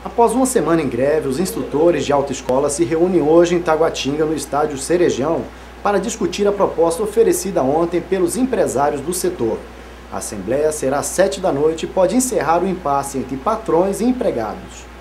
Após uma semana em greve, os instrutores de autoescola se reúnem hoje em Taguatinga, no estádio Cerejão, para discutir a proposta oferecida ontem pelos empresários do setor. A assembleia será às 7 da noite e pode encerrar o impasse entre patrões e empregados.